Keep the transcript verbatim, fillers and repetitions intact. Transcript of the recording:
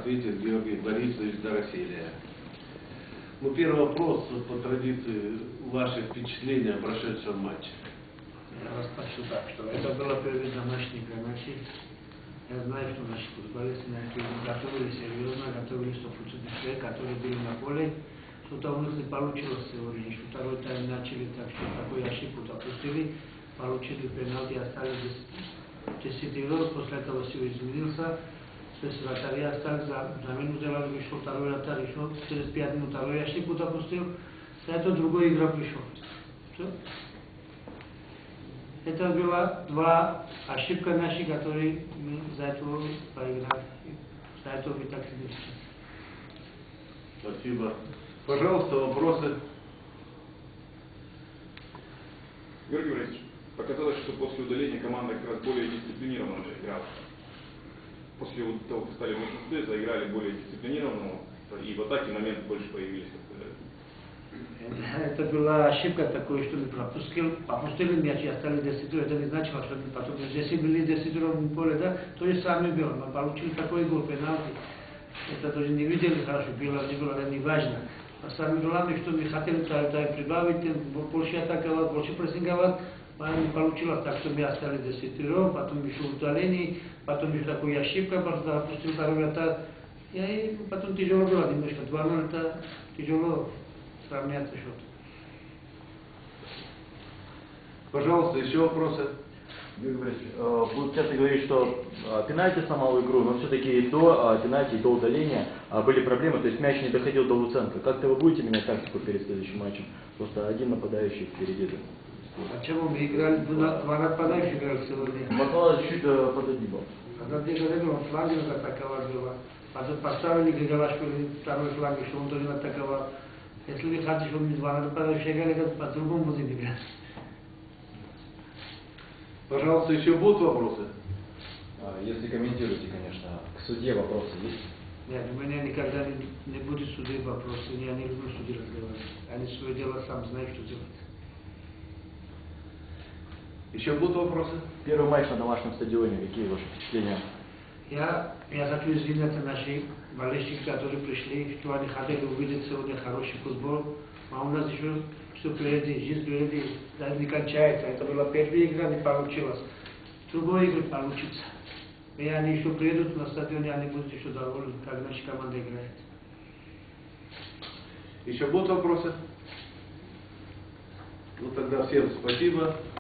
ответит Георгий Борисович Дорофеев. Ну, первый вопрос по традиции, ваши впечатления о прошедшем матче. Я вас прошу так, что это было первый домашний матч. Я знаю, что наши футболисты готовились серьезно, готовились сто процентов все, которые были на поле. Что-то у них не получилось сегодня. Что второй тайм начали так, что такую ошибку допустили, получили пенальти, остались десять игрок, после этого все изменился. Без вратаря остались, замену сделали, вышел второй вратарь, еще через пять минут второй ошибку допустил. За это другой игрок пришел. Все. Это была два ошибка наши, которые мы за это проиграли. За это мы так и не. Спасибо. Пожалуйста, вопросы. Георгий Борисович, показалось, что после удаления команда как раз более дисциплинированно играла. После того, как стали в большинстве, заиграли более дисциплинированно, и в атаке моменты больше появились. Это была ошибка такой, что мы пропустили, пропустили мяч и остались десять. Это не значило, что мы потом, если были десять в поле, да, то и сами было. Мы получили такой гол, пенальти. Это тоже не видели хорошо, было, не было, не важно. А самое главное, что мы хотели тайм прибавить, больше атаковать, больше прессинговать, а не получилось так, что мы остались десятером, потом еще удаление, потом еще такая ошибка, просто пропустил второй вратарь. И потом тяжело было немножко, два ноль это тяжело сравняться счет. Пожалуйста, еще вопросы. Юрий Борисович, вы часто говорите, что пенальти сломал игру, но все-таки до пенальти и до удаления были проблемы, то есть мяч не доходил до Луценко. Как-то вы будете менять тактику перед следующим матчем? Просто один нападающий впереди. Почему мы играли, два нападающих играли сегодня? Макала чуть позади был. Позади был, он фланг атаковал было. Потом поставили Григалашвили второй фланг, что он тоже атаковал. Если вы хотите, чтобы мы два нападающих играли, то по-другому будем играть. Пожалуйста, еще будут вопросы? Если комментируете, конечно. К судье вопросы есть? Нет, у меня никогда не, не будет судей вопросы. Я не люблю судей разговаривать. Они свое дело сам знают, что делать. Еще будут вопросы? Первый матч на домашнем стадионе. Какие ваши впечатления? Я, я хочу извиниться наши болельщики, которые пришли, что они хотели увидеть сегодня хороший футбол. А у нас еще все впереди, жизнь впереди, даже не кончается. Это была первая игра, не получилось. Другой игры получится. И они еще приедут на стадион, и они будут еще довольны, как наша команда играет. Еще будут вопросы? Ну тогда всем спасибо.